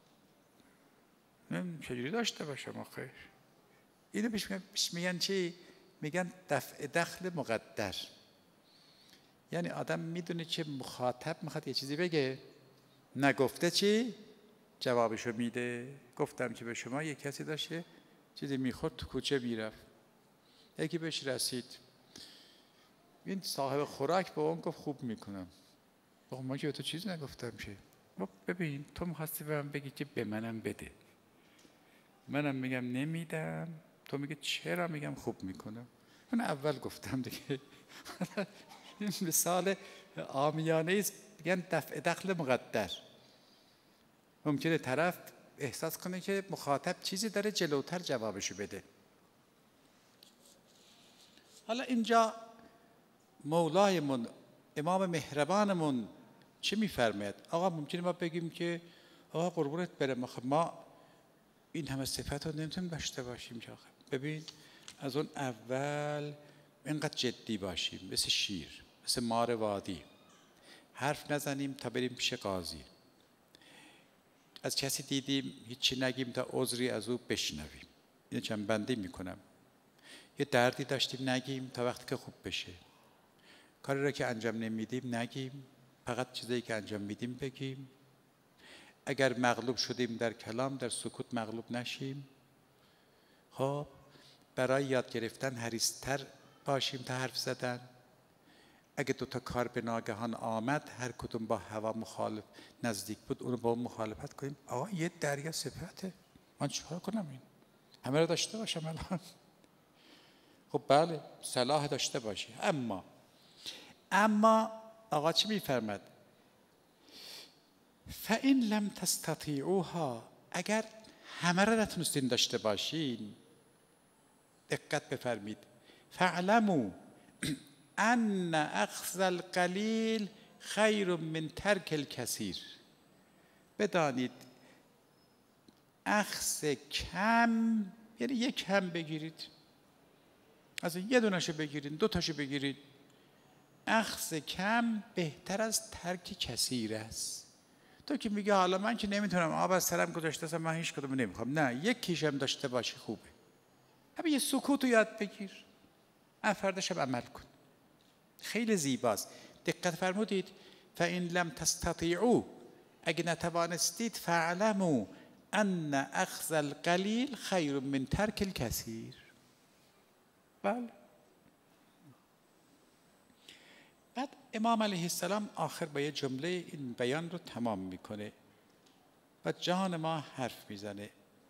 A: چجوری داشته باشم آخه؟ اینو بهش میگن چی؟ میگن دفع دخل مقدر. یعنی آدم میدونه چه مخاطب میخواد یه چیزی بگه، نگفته چی؟ جوابشو میده. گفتم که به شما یک کسی داشته چیزی میخورد، تو کوچه میرفت، یکی بهش رسید، این صاحب خوراک به اون گفت خوب میکنم. آقا ما که به تو چیز نگفتم که. ببین تو میخواستی به من بگی که به منم بده، منم میگم نمیدم، تو میگه چرا، میگم خوب میکنم. من اول گفتم دیگه. این مثال عامیانه است، میگن دفع دخل مقدر. ممکنه طرف احساس کنه که مخاطب چیزی داره، جلوتر جوابشو بده. حالا اینجا مولایمون امام مهربانمون چه میفرماید؟ آقا ممکنه ما بگیم که آقا قربونت برم، ما این همه صفت رو نمیتونیم داشته باشیم که آخه. ببین از اون اول اینقدر جدی باشیم، مثل شیر، مثل مار وادی. حرف نزنیم تا بریم پیش قاضی. از کسی دیدیم هیچی نگیم تا عذری از او بشنویم. اینو جنبندی میکنم. یه دردی داشتیم نگیم تا وقتی که خوب بشه. کاری را که انجام نمیدیم نگیم، فقط چیزایی که انجام میدیم بگیم. اگر مغلوب شدیم در کلام، در سکوت مغلوب نشیم. خب برای یاد گرفتن حریص‌تر باشیم تا حرف زدن. اگه دوتا کار به ناگهان آمد، هر کدوم با هوا مخالف نزدیک بود، اونو با اون مخالفت کنیم. آقا یه دریا صفته، من چیکار کنم؟ این همه رو داشته باشم الان؟ خب بله، صلاح داشته باشی. اما آقا چی میفرماد؟ فَإِن لَمْ تَسْتَطِیعُوها، اگر همه را نتونستین داشته باشین، دقت بفرمید، فَاعْلَمُوا ان اخذ القلیل خیر من ترک الکثیر. بدانید اخذ کم یعنی یک کم بگیرید، از یه دونه‌شو بگیرید، دو تاشو بگیرید. اخذ کم بهتر از ترک کثیر است. تو که میگه حالا من که نمیتونم، آب از سرم گذاشته، من هیچ کدوم نمیخوام. نه، یک کیشم داشته باشی خوبه. همین یه سکوت رو یاد بگیر، فرداش هم عمل کن. خیلی زیباست. دقت فرمودید؟ فَإِن لَمْ تَسْتَطِیعُوا، اگه نتوانستید، فَاعْلَمُوا ان اخذ القلیل خیر من ترک الکثیر. بله. بعد امام علیه السلام آخر با یه جمله این بیان رو تمام میکنه و جان ما حرف میزنه.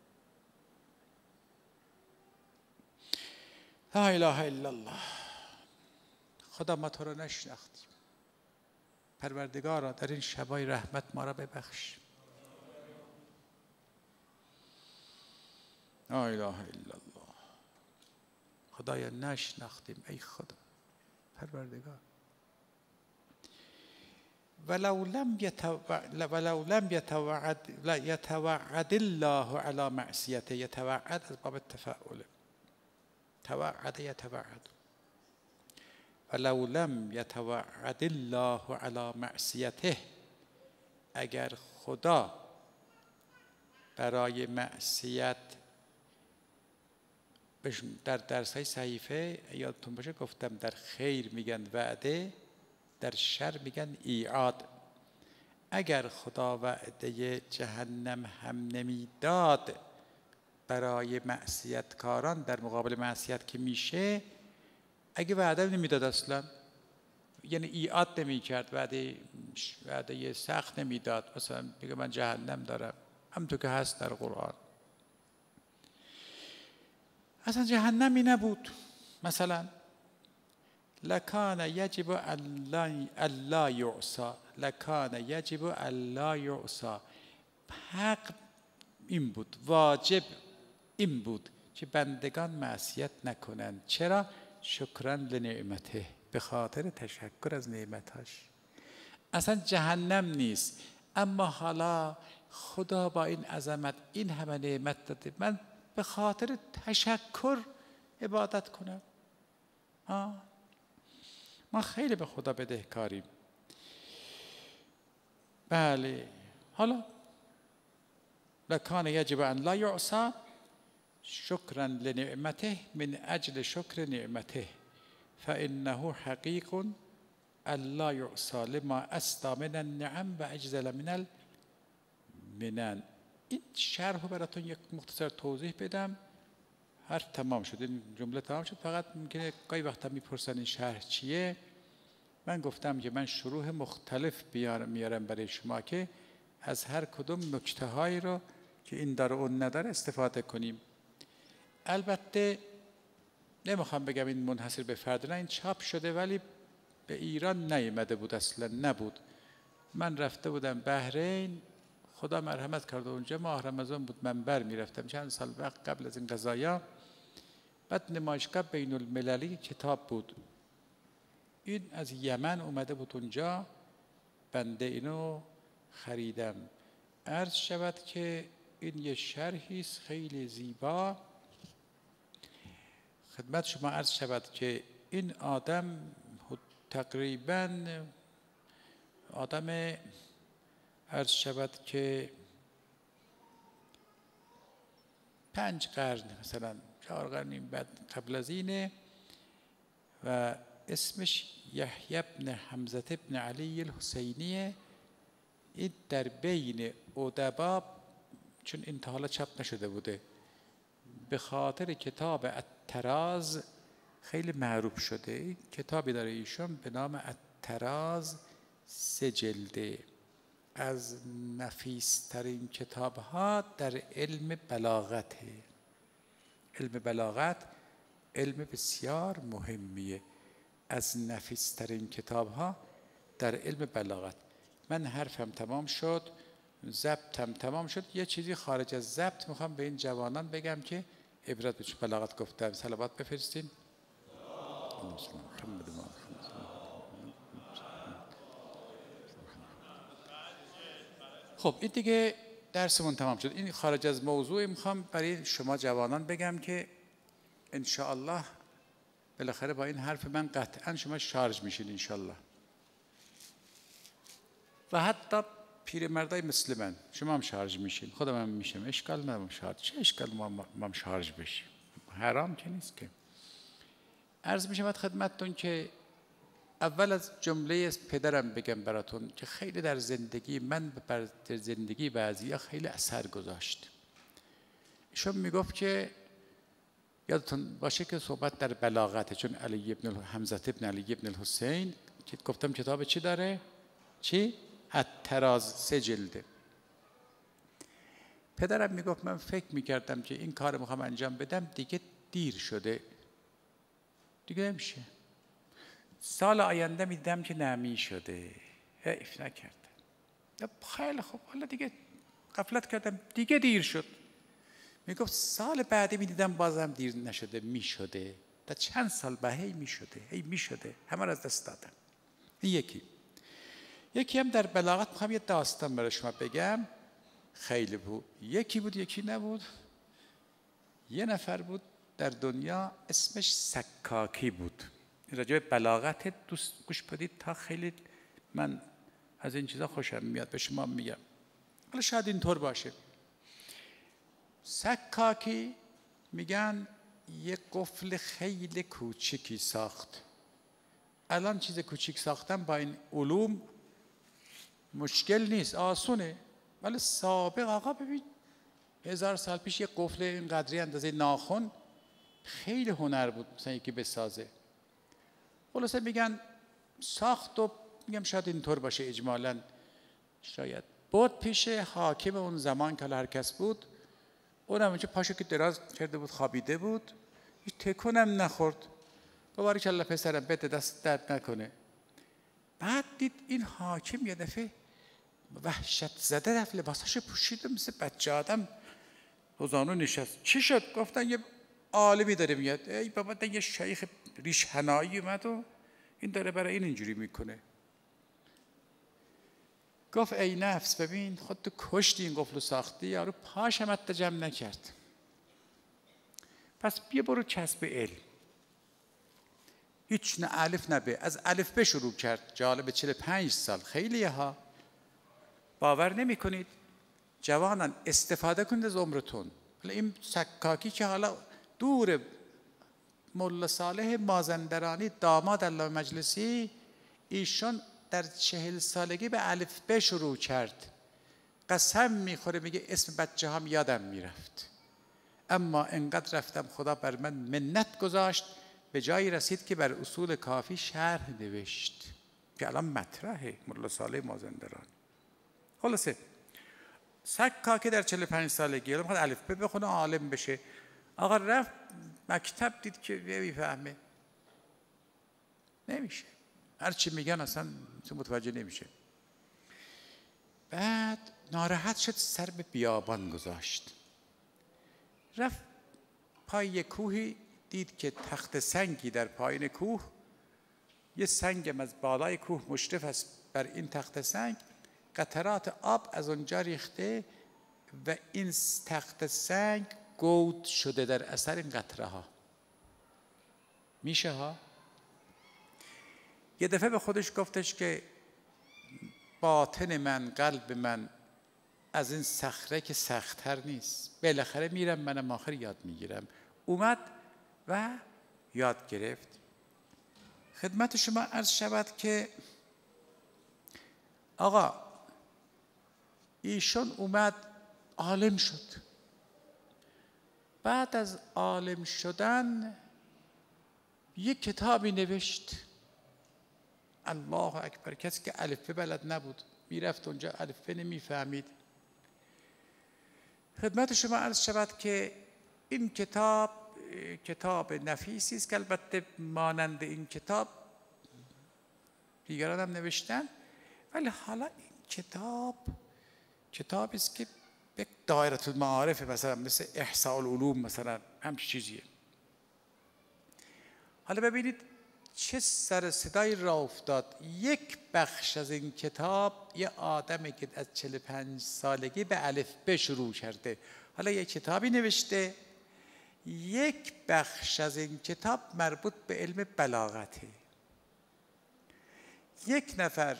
A: لا اله الا الله. خدا ما تو رو نشناختیم. پروردگارا در این شبای رحمت ما را ببخش. لا اله الا الله. خدایا نشناختیم ای خدا پروردگار. ولو لم يتوعد الله على معصیته. یتوعد از باب التفاعل. توعد یتوعد. ولو لم يتوعد الله على معصیته. اگر خدا برای معصیت، در درس‌های صحیفه یادتون باشه گفتم در خیر میگن وعده، در شر میگن ایعاد. اگر خدا وعده جهنم هم نمیداد برای معصیتکاران در مقابل معصیت که میشه، اگه وعده نمیداد اصلا، یعنی ایعاد نمیکرد، وعده سخت نمیداد، مثلا بگه من جهنم دارم همونطور که هست در قرآن، اصلا جهنمی نبود، مثلا لکان یجب الا یعصی، لکان یجب الا یعصی. حق این بود، واجب این بود که بندگان معصیت نکنند. چرا؟ شکرا لنعمته، به خاطر تشکر از نعمتاش. اصلا جهنم نیست، اما حالا خدا با این عظمت این همه نعمت داده، من به خاطر تشکر عبادت کنم. ما خیلی به خدا بدهکاریم. بله. حالا لکان یجب ان لا یعصی شکرا لنعمته من اجل شکر نعمته فانه حقیق الا یعصی لما اسدی من النعم و اجزل من المنن. این شرح رو براتون یک مختصر توضیح بدم. حرف تمام شد، این جمله تمام شد. فقط ممکنه گاهی وقتا میپرسن این شرح چیه. من گفتم که من شروح مختلف میارم برای شما که از هر کدوم نکته هایی رو که این داره اون نداره استفاده کنیم. البته نمیخوام بگم این منحصر به فرد، نه، این چاپ شده ولی به ایران نیامده بود، اصلا نبود. من رفته بودم بحرین، خدا مرحمت کرده، اونجا ماه رمضان بود، من میرفتم چند سال وقت قبل از این قضایا. بعد نمایشگاه بین المللی کتاب بود، این از یمن اومده بود اونجا، بنده اینو خریدم. عرض شود که این یه شرحی است خیلی زیبا. خدمت شما عرض شود که این آدم تقریباً آدم عرض شود که 5 قرن مثلا 4 قرن بعد قبل از اینه و اسمش یحیی بن حمزه بن علی الحسینیه. این در بین ادبا، چون این تا حالا چاپ نشده بوده، به خاطر کتاب الطراز خیلی معروف شده. این کتابی داره ایشون به نام الطراز، 3 جلده، از نفیسترین کتاب ها در علم بلاغته. علم بلاغت علم بسیار مهمیه، از نفیسترین کتاب ها در علم بلاغت. من حرفم تمام شد، ضبطم تمام شد. یه چیزی خارج از ضبط میخوام به این جوانان بگم که عبرت بشه. بلاغت گفتم، صلوات بفرستین. خب این دیگه درسمون تمام شد. این خارج از موضوع. میخوام برای شما جوانان بگم که انشاءالله بالاخره با این حرف من قطعا شما شارژ میشین انشاءالله. و حتی پیرمردای مثل من شما هم شارژ میشین. خودم هم میشم، اشکال ندارم شارژ. چه اشکال ما هم شارژ بشیم؟ حرام که نیست که. عرض میشم خدمتتون که اول از جمله پدرم بگم براتون که خیلی در زندگی من، در زندگی بعضیا خیلی اثر گذاشت. ایشون میگفت که یادتون باشه که صحبت در بلاغته، چون علی ابن حمزه ابن علی ابن الحسین که گفتم کتاب چی داره؟ چی؟ الطراز، 3 جلده. پدرم میگفت من فکر میکردم که این کار میخوام انجام بدم، دیگه دیر شده، دیگه نمیشه. سال آینده میدم که نمی شده، حیف نکردم. خیلی خوب، حالا دیگه غفلت کردم، دیگه دیر شد. میگفت سال بعدی میدیدم بازم دیر نشده، میشده. تا چند سال بعد هی میشده، هی میشده، همه رو از دست دادم. این یکی هم در بلاغت میخوام یه داستان برای شما بگم. خیلی بود، یکی بود یکی نبود. یه نفر بود در دنیا اسمش سکاکی بود. راجع به بلاغت دوست گوش بدید تا خیلی من از این چیزا خوشم میاد، به شما میگم. حالا شاید اینطور باشه. سکاکی میگن یه قفل خیلی کوچیکی ساخت. الان چیز کوچیک ساختن با این علوم مشکل نیست، آسونه. ولی سابق آقا ببین 1000 سال پیش یه قفل اینقدری اندازه ناخن خیلی هنر بود مثلا یکی بسازه. خلاصه میگن ساخت و میگم شاید اینطور باشه اجمالاً. شاید بود پیش حاکم اون زمان که هر کس بود، اونم اونجا پاشو که دراز کرده بود، خوابیده بود، هیچ تکونم نخورد. ببارک الله پسرم، بده دست درد نکنه. بعد دید این حاکم یه دفعه وحشت زده رفت لباساشو پوشید و مثل بچه آدم روزانو نشست. چی شد؟ گفتن یه عالمی داره میاد. ای بابا، ده یه شیخ ریش حنایی اومد و این داره برای این اینجوری میکنه. گفت ای نفس، ببین خودتو کشتی، این قفلو ساختی، یارو پاش هم حتی جمع نکرد. پس بیا برو چسب علم. هیچ نه الف نه به، از الف به شروع کرد. جالب، 45 سال، خیلی ها. باور نمی کنید جوانان، استفاده کنید از عمرتون. این سکاکی که حالا دور، ملا صالح مازندرانی داماد علامه مجلسی، ایشون در 40 سالگی به الف به شروع کرد. قسم میخوره میگه اسم بچه هم یادم میرفت، اما انقدر رفتم خدا بر من منت گذاشت، به جایی رسید که بر اصول کافی شرح نوشت که الان مطرحه. ملا صالح مازندرانی. خلاصه سکاکی در 45 سالگی میخواد الف به بخونه، عالم بشه. آقا رفت مکتب، دید که نمیفهمه، نمیشه، هرچی میگن اصلا متوجه نمیشه. بعد ناراحت شد، سر به بیابان گذاشت. رفت پای کوهی، دید که تخت سنگی در پایین کوه، یه سنگم از بالای کوه مشرف است بر این تخت سنگ، قطرات آب از اونجا ریخته و این تخت سنگ گود شده در اثر این قطره ها. میشه ها؟ یه دفعه به خودش گفتش که باطن من، قلب من از این صخره که سخت‌تر نیست. بالاخره میرم منم آخر یاد میگیرم. اومد و یاد گرفت. خدمت شما عرض شود که آقا ایشون اومد عالم شد. بعد از عالم شدن یک کتابی نوشت. الله اکبر. کسی که الفبه بلد نبود میرفت اونجا الفبه نمیفهمید. خدمت شما عرض شود که این کتاب نفیسی است که البته مانند این کتاب دیگران هم نوشتن، ولی حالا این کتابی است که یک دایره المعارف مثلا مثل احصاء العلوم مثلا همچین چیزیه. حالا ببینید چه سر صدایی راه افتاد. یک بخش از این کتاب یه آدمی که از 45 سالگی به الفبه شروع کرده، حالا یه کتابی نوشته. یک بخش از این کتاب مربوط به علم بلاغته. یک نفر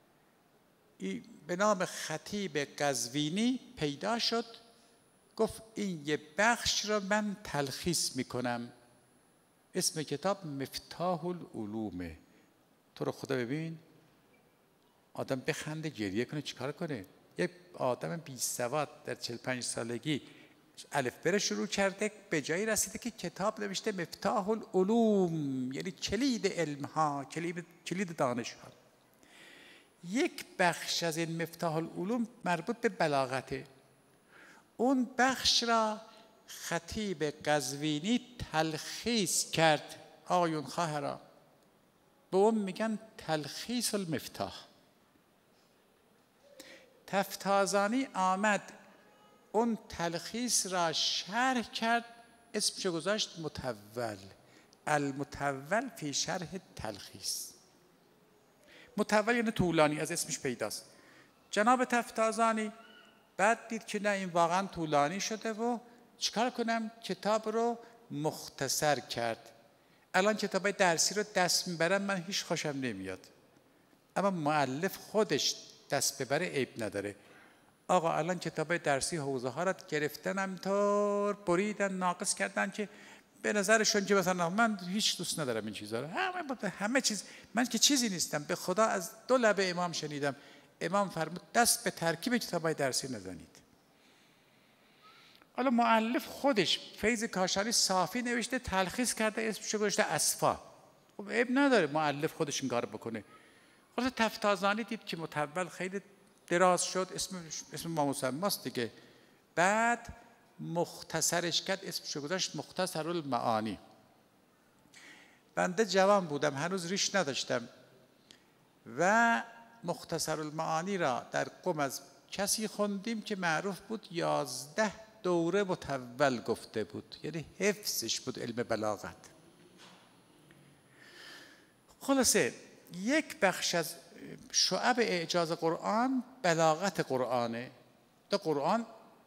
A: به نام خطیب قزوینی پیدا شد، گفت این یه بخش را من تلخیص میکنم. اسم کتاب مفتاح العلومه. تو رو خدا ببین آدم بخنده گریه کنه چیکار کنه؟ یک آدم بی سواد در 45 سالگی الفبه را شروع کرده، به جایی رسیده که کتاب نوشته مفتاح العلوم، یعنی کلید علم ها، کلید دانش ها. یک بخش از این مفتاح العلوم مربوط به بلاغته. اون بخش را خطیب قزوینی تلخیص کرد. آقایون خواهران، به اون میگن تلخیص المفتاح. تفتازانی آمد اون تلخیص را شرح کرد، اسمشو گذاشت متول. المتول فی شرح تلخیص. متول یعنی طولانی، از اسمش پیداست. جناب تفتازانی بعد دید که نه این واقعا طولانی شده و چیکار کنم؟ کتاب رو مختصر کرد. الان کتابای درسی رو دست میبرم من هیچ خوشم نمیاد، اما مؤلف خودش دست ببره عیب نداره. آقا الان کتابای درسی حوزه ها رو گرفتن، همینطور بریدن، ناقص کردن که به نظرشون که مثلا من هیچ دوست ندارم این چیزا رو. همه چیز، من که چیزی نیستم. به خدا از 2 لبه امام شنیدم، امام فرمود دست به ترکیب کتابای درسی نزنید. حالا مؤلف خودش فیض کاشانی صافی نوشته، تلخیص کرده، اسمش گذاشته اصفا. خب عیب نداره مؤلف خودش این کار بکنه. خلاص تفتازانی دید که متول خیلی دراز شد، اسم ما مسماست دیگه. بعد مختصرش کرد، اسمش گذاشت مختصر المعانی. بنده جوان بودم، هنوز ریش نداشتم و مختصر المعانی را در قم از کسی خوندیم که معروف بود 11 دوره متول گفته بود، یعنی حفظش بود علم بلاغت. خلاصه یک بخش از شعب اعجاز قرآن بلاغت قرآنه. در قرآن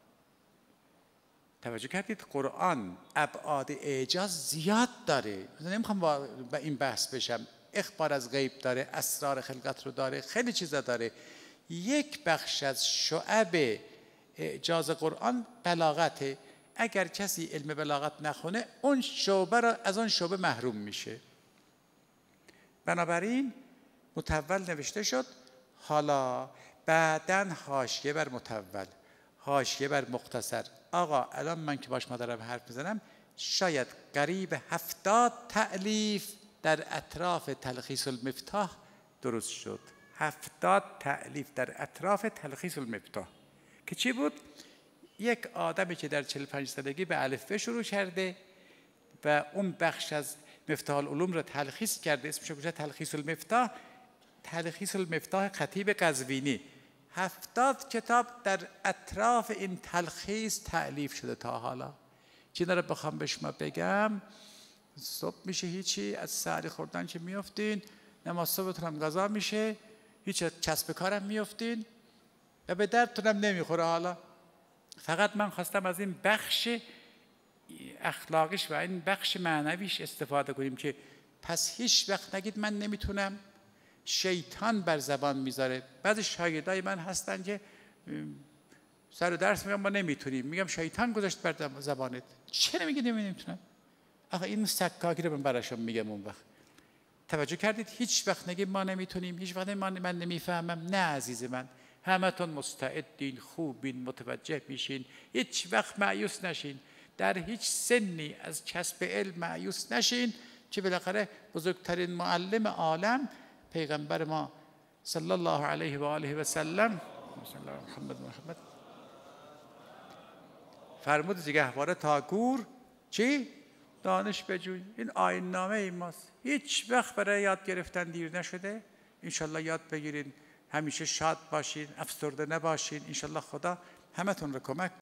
A: توجه کردید قرآن ابعاد اعجاز زیاد داره. نمیخوام با این بحث بشم. اخبار از غیب داره، اسرار خلقت رو داره، خیلی چیزا داره. یک بخش از شعب اعجاز قرآن بلاغته. اگر کسی علم بلاغت نخونه اون شعبه را از اون شعبه محروم میشه. بنابراین متول نوشته شد. حالا بعدن حاشیه بر متول، حاشیه بر مختصر. آقا الان من که باش مادرم حرف میزنم شاید قریب 70 تألیف در اطراف تلخیص المفتاح درست شد. 70 تألیف در اطراف تلخیص المفتاح که چی بود؟ یک آدمی که در 45 سالگی به الفبه شروع کرده و اون بخش از مفتاح العلوم را تلخیص کرده، اسمش گذاشته تلخیص المفتاح. تلخیص المفتاح خطیب قزوینی. 70 کتاب در اطراف این تلخیص تألیف شده تا حالا. چی رو بخوام به شما بگم، صبح میشه هیچی، از سحری خوردن که میافتین، نماز صبحتون هم قضا میشه، هیچ کسب کارم میافتین و به دردتونم نمیخوره. حالا فقط من خواستم از این بخش اخلاقیش و این بخش معنویش استفاده کنیم که پس هیچ وقت نگید من نمیتونم، شیطان بر زبان میذاره. بعضی شاگردای من هستن که سر درس میگم ما نمیتونیم، میگم شیطان گذاشت بر زبانت. چرا میگی نمیتونم؟ آخه این سکاکی رو من براشون میگم. اون وقت توجه کردید؟ هیچ وقت نگیم ما نمیتونیم، هیچ وقت من نمیفهمم. نه عزیز من، همتون مستعدین، خوبین، متوجه میشین، هیچ وقت مایوس نشین، در هیچ سنی از کسب علم مایوس نشین، که بالاخره بزرگترین معلم عالم پیغمبر ما صلی الله علیه و آله و سلم محمد فرمود گهواره تا گور چی؟ دانش بجوی. این آیین نامه ای ماست. هیچ وقت برای یاد گرفتن دیر نشده. انشالله یاد بگیرین، همیشه شاد باشین، افسرده نباشین. انشالله خدا همتون رو کمک